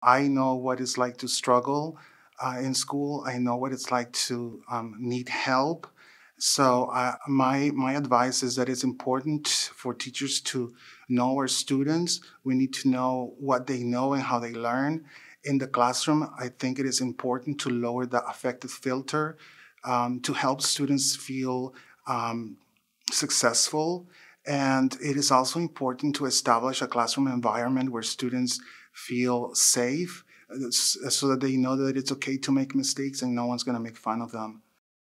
I know what it's like to struggle in school. I know what it's like to need help. So my advice is that it's important for teachers to know our students. We need to know what they know and how they learn. In the classroom, I think it is important to lower the affective filter to help students feel successful. And it is also important to establish a classroom environment where students feel safe so that they know that it's okay to make mistakes and no one's going to make fun of them.